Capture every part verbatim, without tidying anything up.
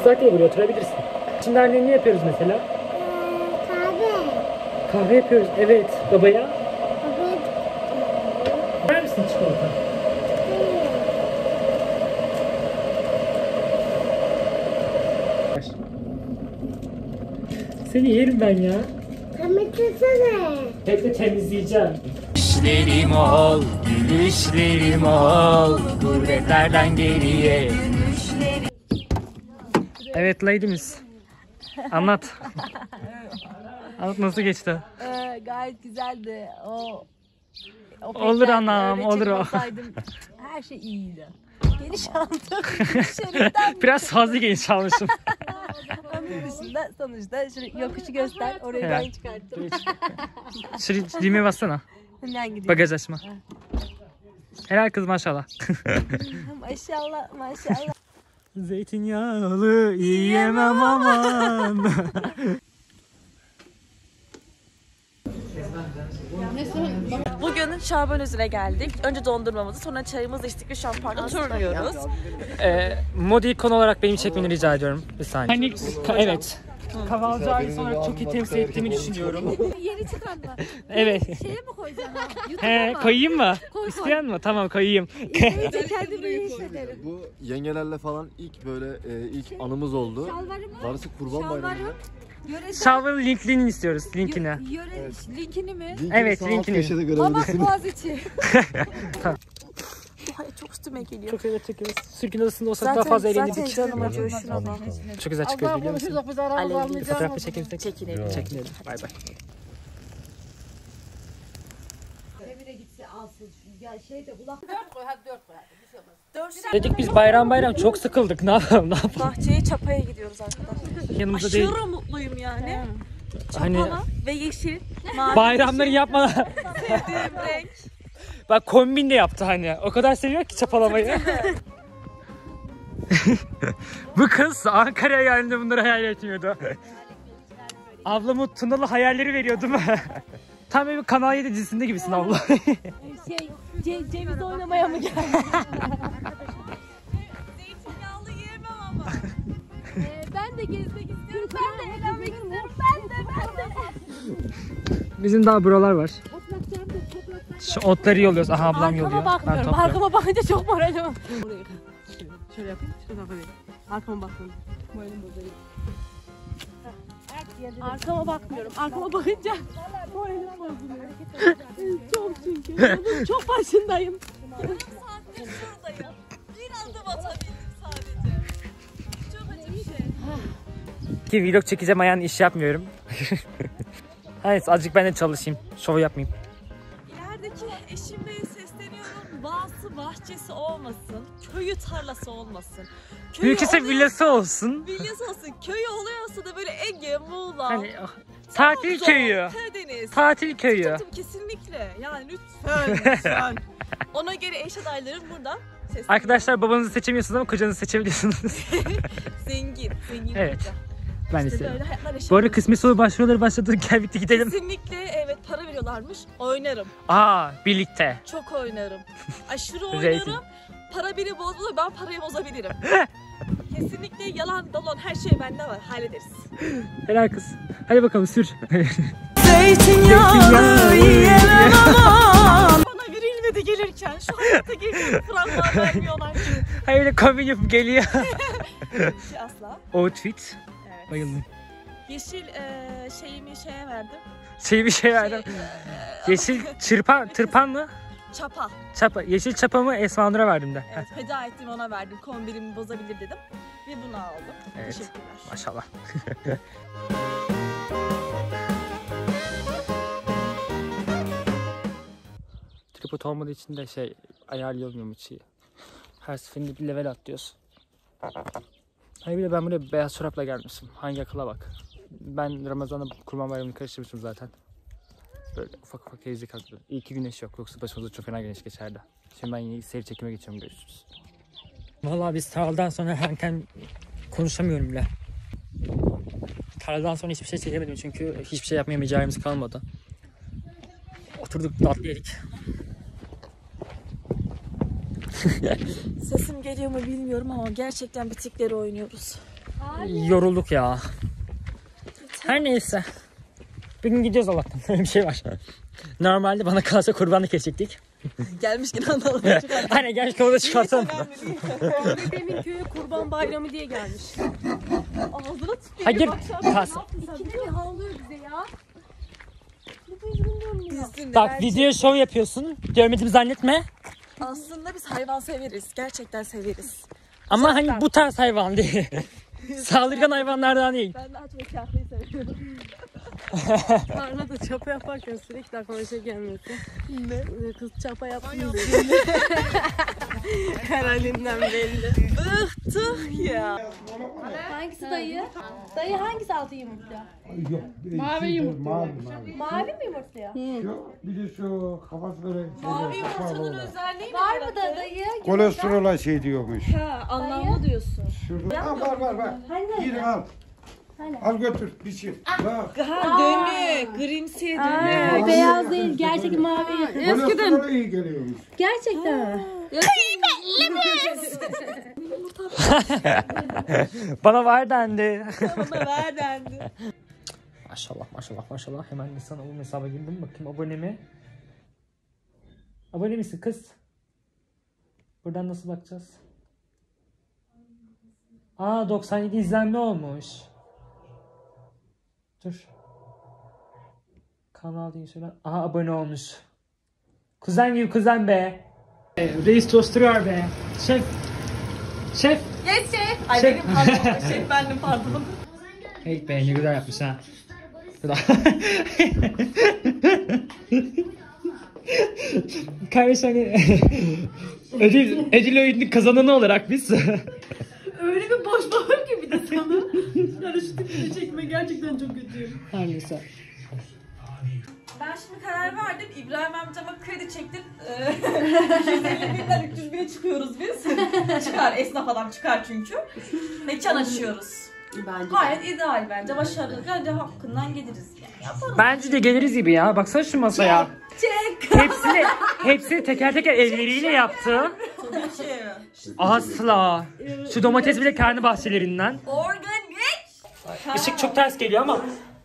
Islak buraya oturabilirsin. Şimdi anne ne yapıyoruz mesela? Kahve. Kahve yapıyoruz. Evet. Babaya? Kahve. Ver misin çikolata? Seni yerim ben ya. Temizlesene. Bekle temizleyeceğim. Düşlerim ol, gülüşlerim ol, gurbetlerden geriye. Evet lady'miz. Anlat. Anlat nasıl geçti? Ee, gayet güzeldi. O, o Olur anam, olur o. Her şey iyiydi. Geniş aldım. Şeritten Biraz fazla geniş almışım. onun dışında sonuçta şu yokuşu göster. Orayı Evet. ben çıkarttım. Şuraya düğmeye bassana. Hemen gidiyorum. Bagaj açma. Helal kız maşallah. Maşallah maşallah. Zeytinyağlı yiyemem aman. Bugün Şabanözü'ne geldik. Önce dondurmamızı, sonra çayımızı içtik ve şu an parkta turluyoruz. Ee, Modi ikon olarak benim çekmeni rica ediyorum. Bir saniye. Hani, ka- evet. Kahvaltı ailesi olarak çok iyi temsil ettiğimi düşünüyorum. Yeni çıkan mı? Evet. Şeye mi koyacaksın? He, koyayım mı? İsteyen mi? Tamam koyayım. İyice kendimi iyi hissederim. Bu yengelerle falan ilk böyle e, ilk anımız oldu. Şalvarımı, Darısı Kurban Bayramı'nda. şalvarım, yöresel, Şalvarın linkini istiyoruz. Linkini. yö- yöre, linkini mi? Linkini Evet, sağ alt linkini. köşede Mamak görebilirsiniz. Boğaziçi. Ay çok üstüme geliyor. Çok güzel çekiyoruz. Sürgün odasında olsak Zaten, daha fazla zaten eğlenirdik. canım acıyor şuna bak. Çok güzel çıkıyoruz biliyor musun? Konuşursak biz aramızda Alevli. Bir fotoğraf mı çekelim? Çekinelim. Çekinelim. Bay bay. Evine gitse alsın. Ya şeyde kulak. Dört koy hadi dört koy. Dedik biz bayram bayram çok sıkıldık. Ne yapalım? Ne yapalım? Bahçeye Çapa'ya gidiyoruz arkadaşlar. Yanımızda Aşırı değil. mutluyum yani. Hani Çapala ve yeşil, mavi. bayramları yapmadan. Sevdiğim renk. Bak kombin de yaptı hani. O kadar seviyor ki çapalamayı. Bu kız Ankara'ya geldiğinde bunları hayal etmiyordu. Ablamın Tunalı hayalleri veriyor değil mi? Tam bir Kanal yedi dizisinde gibisin abla. Şey, ce ceviz oynamaya mı geldin? Zeytinyağlı yiyemem ama. Ee, ben de gezmek istiyorum. Ben de eğlenmek istiyorum. Ben de ben de. Bizim daha buralar var. Toprakacağım da toprakacağım. Şu otları yolluyoruz. Aha ablam Arkama yolluyor. Ben bakmıyorum. topluyorum. Arkama bakınca çok moralim. Buraya şöyle, şöyle yapayım. Şöyle yapayım. Arkama bakmıyorum. Moralim bozuluyor. Arkama bakmıyorum. Arkama bakınca moralim bozuluyor. Çok çünkü. Yolun çok başındayım. Saattir şuradayım. Bir adım atabildim sadece. Çok acı bir şey. Ki vlog çekeceğim ayağın iş yapmıyorum. Hayır azıcık ben de çalışayım. Şov yapmayayım. İlerideki eşime sesleniyorum. Bağısı bahçesi olmasın. Köyü tarlası olmasın. Köyü Mümkünse oluyor- villası olsun. Villası olsun. Köyü oluyorsa da böyle Ege, Muğla, Hani oh, tatil Trabzon, köyü. Karadeniz. Tatil köyü. Tabii kesinlikle. Yani lütfen, lütfen. Ona göre eş adaylarım buradan sesleniyorum. Arkadaşlar babanızı seçemiyorsunuz ama kocanızı seçebiliyorsunuz. Zengin, zengin Evet. koca. Ben de İşte seviyorum. böyle hayatlar Bu arada yaşıyoruz. kısmet soru başvuruları başladı. Gel bitti gidelim. Kesinlikle evet para veriyorlarmış. Oynarım. Aa birlikte. Çok oynarım. Aşırı Zeytin. oynarım. Para beni bozmalı, ben parayı bozabilirim. Kesinlikle yalan dolan her şey bende var. Hallederiz. Helal kız. Hadi bakalım sür. Zeytinyağlı yiyemem aman. Bana verilmedi gelirken. Şu hayata gelirken fragman vermiyorlar. Hayır öyle kombin yapıp geliyor. Şey asla. Outfit. Evet. Bayıldım. Yeşil e, şeyimi şeye verdim. Şey bir şey verdim. Şey, Yeşil çırpan, tırpan mı? çapa. Çapa. Yeşil çapamı Esma Nur'a verdim de. Evet, feda ettim ona verdim. Kombinimi bozabilir dedim. Ve bunu aldım. Evet. Teşekkürler. Maşallah. Tripod olmadığı için de şey ayarlayamıyorum içi. Her seferinde bir level atlıyoruz. Hayır bir de ben buraya beyaz çorapla gelmişim. Hangi akıla bak. Ben Ramazan'da Kurban Bayramı'nı karıştırmışım zaten. Böyle ufak ufak gezdik kalktı. İyi ki güneş yok. Yoksa başımıza çok fena güneş geçerdi. Şimdi ben yeni seri çekime geçiyorum. Görüşürüz. Vallahi biz tarladan sonra erken konuşamıyorum bile. Tarladan sonra hiçbir şey çekemedim çünkü hiçbir şey yapmaya mecalimіз kalmadı. Oturduk tatlı yedik. Sesim geliyor mu bilmiyorum ama gerçekten bitikleri oynuyoruz. yorulduk ya. Her neyse. Bugün gidiyoruz Allah'tan. Öyle bir şey var. Normalde bana kalsa kurbanlık kesecektik. Gelmişken anladım. Aynen gelmiş kavada çıkartalım. Abi demin köye kurban bayramı diye gelmiş. Ağzına tutuyor. Hayır. Kas. İkide bir havlıyor bize ya. Bak video show yapıyorsun. Görmediğimi zannetme. Aslında biz hayvan severiz. Gerçekten severiz. Ama hani bu tarz hayvan değil. Saldırgan hayvanlardan değil. Ben daha çok kahveyi seviyorum. Parla da çapa yaparken sürekli aklıma şey gelmesi. Ne? Kız çapa yaptım diyor. Her halinden belli. Bıhtık ya. Hangisi dayı? Dayı hangisi altı yumurtluyor? Yok. Mavi yumurta. Mavi mavi. Mavi mi yumurtluyor? Şu, bir de şu kafası böyle. Mavi yumurtanın özelliği ne? Var mı da dayı? Kolesterola şey diyormuş. Ha, anlamlı diyorsun. Şurada. Ha, var var var. Gir al. Al götür biçir. Bak. Ha dönük. Grimsiye dönük. Aa, beyaz değil, gerçek mavi. Kolesterola iyi geliyormuş. Gerçekten mi? Bana var dendi. Bana ver dendi. Maşallah maşallah maşallah. Hemen Nisan abone hesaba girdim. Bakayım abone mi? Abone misin kız? Buradan nasıl bakacağız? Aa doksan yedi izlenme olmuş. Dur. Kanal değil şöyle. Aha abone olmuş. Kuzen gibi kuzen be. Reis tosturuyor be. Şef. Şef. Yes şef. Ay Şef. benim pardon. Şef bendim pardon. Hey be ne güzel yapmış ha. Kardeş hani ödül, ödül oyunun kazananı olarak biz. Öyle bir boş bakıyorum ki bir de sana. Yani şu tipini çekme gerçekten çok kötüyüm. Her neyse. Ben şimdi karar verdim. İbrahim amcama kredi çektim. yüz elli binden üç yüz bine çıkıyoruz biz. Çıkar. Esnaf adam çıkar çünkü. Mekan açıyoruz. Bence Gayet ideal bence. Başarılı. Bence hakkından geliriz yani. Yapalım. Bence de geliriz gibi ya. Baksana şu masaya. Çek. Hepsini, hepsini teker teker elleriyle yaptı. Tabii ki. Asla. Şu domates bile kendi bahçelerinden. Organik. Işık çok ters geliyor ama.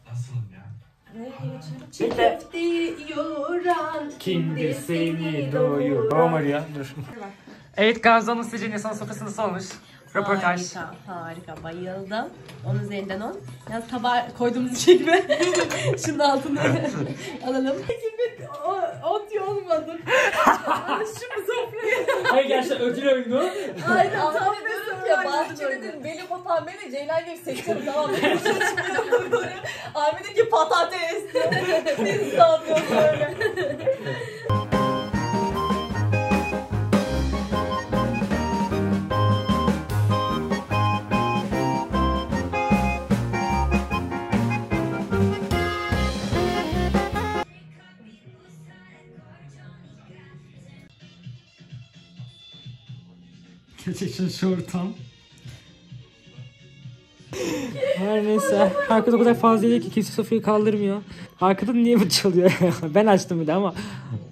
Çiğ yoran. Kimdi seni doyur. Tamam Maria dur. Evet Gazi'nin sizce Nisan sofrası nasıl olmuş? Röportaj. Harika, harika. Bayıldım. Onun üzerinden on. Yalnız tabağa koyduğumuz çekme. Şunun altına alalım. Ot olmadı. Şu sofrayı. Hayır gerçekten ödül oyunu. Aynen tam diyorum ya bahçenin benim patam beni Ceylan gibi seçiyorum tamam mı? Ahmet'in patates. Biz ne yapıyoruz böyle? Gerçekten şu ortam. Her neyse. Arkada o kadar fazla değil ki kimse sofrayı kaldırmıyor. Arkada niye bu çalıyor? Ben açtım bir de ama.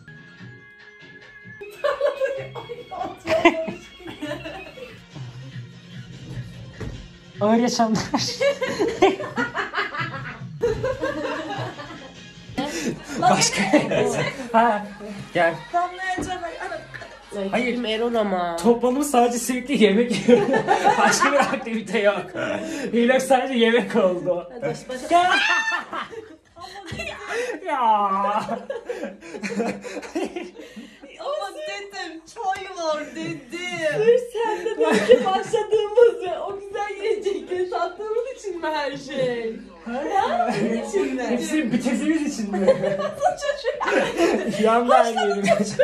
Ağır yaşamlar. Başka. Ha, gel. Damlayacağım. Hayır. Erol ama. Toplamı sadece sürekli yemek yiyor. Başka bir aktivite yok. Hilak sadece yemek oldu. Baş, başa... Ya. Ama dedim çay var dedim. Dur sen de belki başladığımız ve o güzel yiyecekleri tattığımız için mi her şey? Ha? Bunun için mi? Hepsini bitirdiğimiz için mi? Yanlar yerim.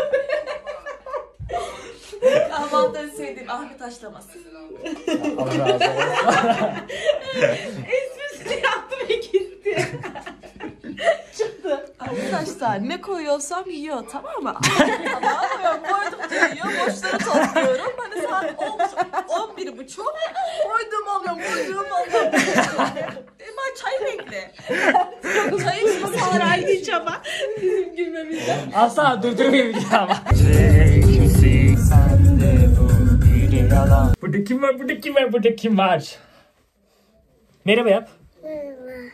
Kahvaltıda sevdiğim Ahmet haşlaması. Allah razı olsun. Esprisini yaptım ve gitti. Çıktı. Arkadaşlar ne koyuyorsam yiyor tamam mı? Tamam mı? Koydukça yiyor, boşları topluyorum. Hani saat on bir buçuk. Koyduğumu alıyorum, koyduğumu alıyorum. Ben çay bekle. Çay içme sonra aynı ama. Bizim gülmemizden. Asla durdurmuyor bir daha ama. Sende bu bir yalan. Burada kim var? Burada kim var? Burada kim var? Merhaba yap. Merhaba.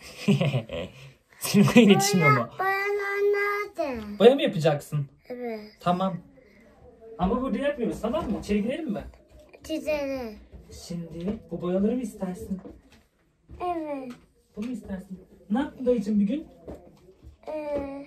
Senin boyun yetişmiyor mu? Bayanar nerede? Boya mı yapacaksın? Evet. Tamam. Ama burada yapmıyoruz, tamam mı? İçeri girelim mi? Çizelim. Şimdi bu boyaları mı istersin? Evet. Bunu mu istersin? Ne yaptın dayıcım bir gün? Ee,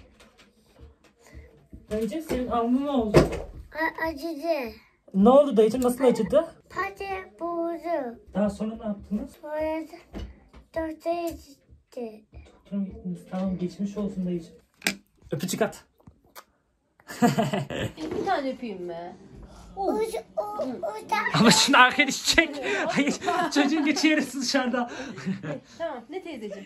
Dayıcım senin alnın ne oldu? a- acıdı. Ne oldu dayıcım? Nasıl acıdı? Pati boğuldu. Daha sonra ne yaptınız? Sonra da doktora gitti. Doktora mı gittiniz? Tamam, geçmiş olsun dayıcım. Öpücük at. Bir tane öpeyim mi? Uç, o, o da. Ama şunu arkaya düşecek. Hayır, çocuğun geçi yarısı dışarıda. Tamam, ne teyzeciğim?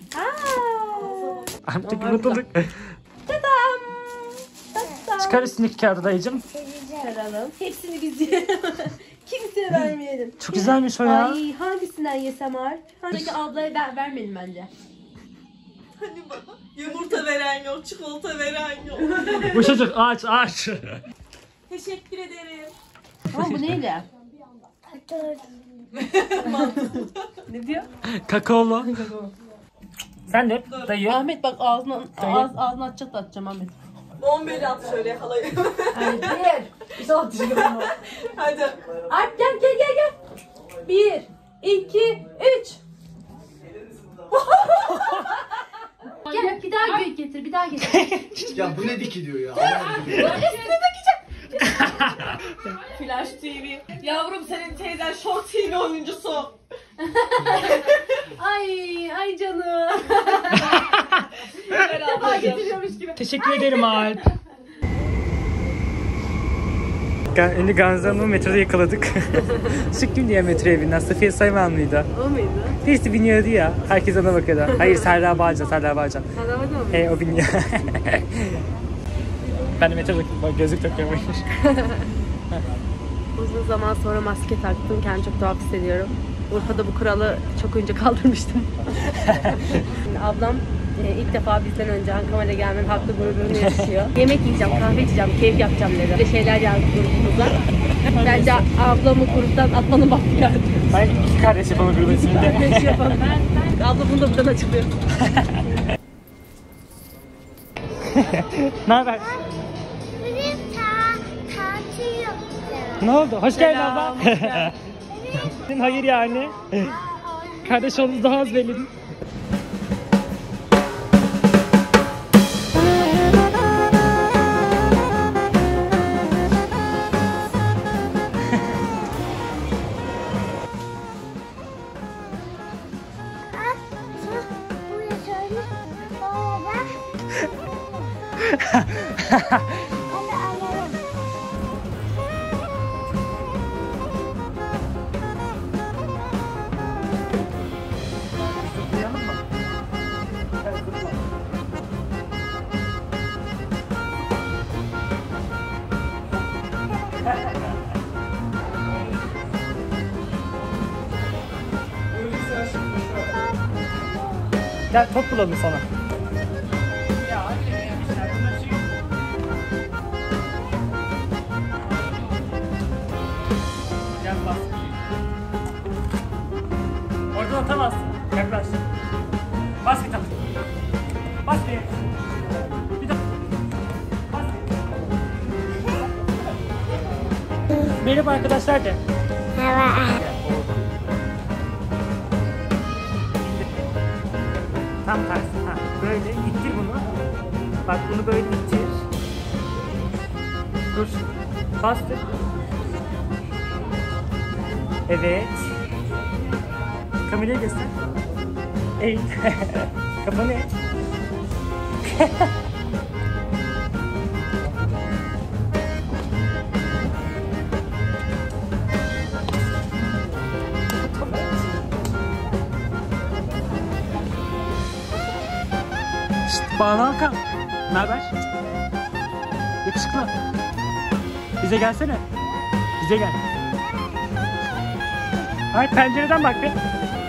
Artık mutluluk. Tadam! Çıkar üstündeki kağıdı dayıcım. Çıkaralım. Hepsini biz yiyelim. Kimseye vermeyelim. Çok güzelmiş o ya. Ay, hangisinden yesem var? Hangi ablaya ver, vermeyelim bence. Hani bana yumurta veren yok, çikolata veren yok. Bu çocuk aç aç. Teşekkür ederim. Ama bu neydi? Dur. Ne diyor? Kakaolu. Sen de öp dayı. Ahmet bak ağzına, ağız, ağzına atacak da atacağım Ahmet. Bombeli at şöyle halayı. Hadi bir. İşte atacağım. Hadi. Alp gel gel gel gel. Bir, iki, üç. Gel bir daha gö- getir, bir daha getir. Ya bu ne diki diyor ya. Flash T V. Yavrum senin teyzen Show T V oyuncusu. Ay, ay canım. Beraber getiriyormuş gibi. Teşekkür ederim Alp. Ünlü Gamze Hanım'ı metroda yakaladık. Sıktım diye metroya bindi. Safiye Sayman mıydı? O muydu? Birisi biniyordu ya. Herkes ona bakıyordu. Hayır, Serra Bağcan, Serra Bağcan. Serra Bağcan mı? He, o biniyor. Ben de metroda gözlük takıyorum. Uzun zaman sonra maske taktım. Kendimi çok tuhaf hissediyorum. Urfa'da bu kuralı çok önce kaldırmıştım. Ablam e, ilk defa bizden önce Ankara'ya gelmenin haklı gururunu yaşıyor. Yemek yiyeceğim, kahve içeceğim, keyif yapacağım dedi. Böyle şeyler geldi grubumuza. Bence ablamı gruptan atmanın vakti geldi. Ben iki kardeş yapalım grubu isminde. Kardeş yapalım. Abla bunu da buradan açıklıyor. Ne haber? Benim ta tatil yoktu. Ne oldu? Hoş geldin abla. Hayır yani. Kardeş olduğunuz daha az belli. Ah, bu yaşarlı. Baba. Hadi alalım. Gel top bulalım sana. Gel bas. Oradan atamazsın. Yaklaş. Bas bir tane. Bas bir. Bir daha. Bas. Merhaba arkadaşlar de. Merhaba. Tam tersi. Ha, böyle ittir bunu. Bak bunu böyle ittir. Dur. Bastır. Evet. Kamerayı göster. Eğil. Kafanı eğ. Şşt, Banu Hakan. Ne haber? Yakışıklı. Bize gelsene. Bize gel. Ay, pencereden bak be.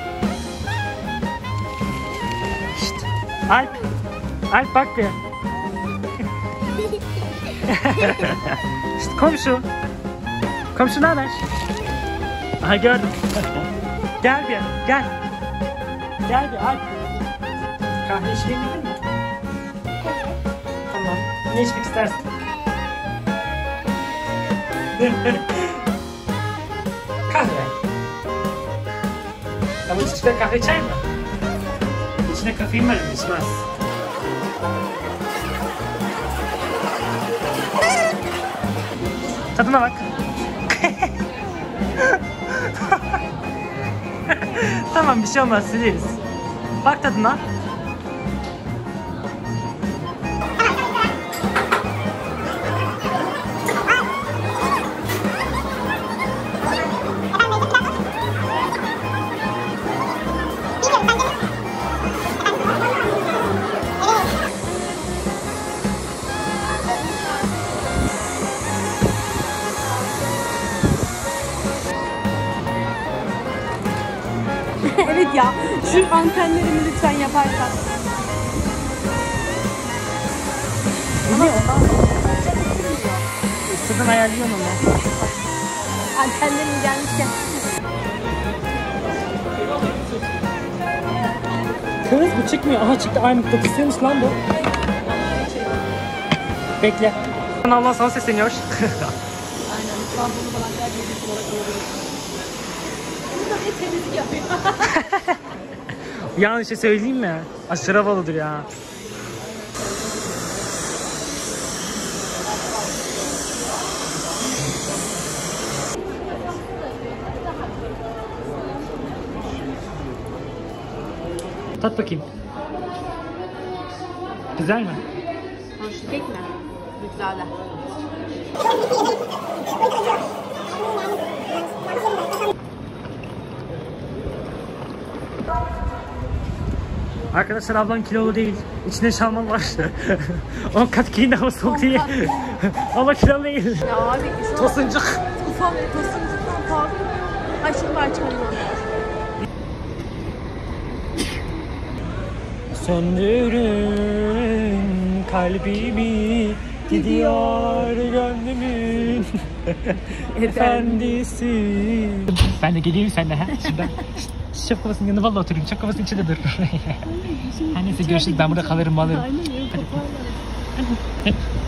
Şşt. Alp. Alp bak be. Şşt, komşu. Komşu ne haber? Aha, gördüm. Gel bir, gel. Gel bir, Alp. Kahve içmeyi bildin mi? Tamam. Ne içmek istersin? Kahve. Ama içine kahve içer mi? İçine kafein var mı? İçmez. Tadına bak. Tamam, bir şey olmaz, sileriz. Bak tadına. Evet ya, şu antenlerimi lütfen yaparsan. Sıkıntı ayarlıyorum onu. Antenlerim gelmişken. Kız bu çıkmıyor. Aha çıktı. Aynı mıknatısıymış lan bu. Bekle. Allah sana sesleniyor. Yanlış şey söyleyeyim mi? Aşırı havalıdır ya. Tat bakayım. Güzel mi? Hoş değil mi? Güzel. Arkadaşlar ablam kilolu değil. İçinde şalman var. on kat giyindi ama soğuk değil. Ama kilolu değil. Ya abi şu Tosuncuk. ufak tosuncuktan pahalı. Ay şimdi ben çıkarım. Söndürün kalbimi, gidiyor gönlümün efendisi. Ben de geleyim seninle ha. Şuradan. Şef kafasının yanına valla oturayım. Şef kafasının içinde dur. Her neyse görüşürüz. Ben burada kalırım alırım. Hadi.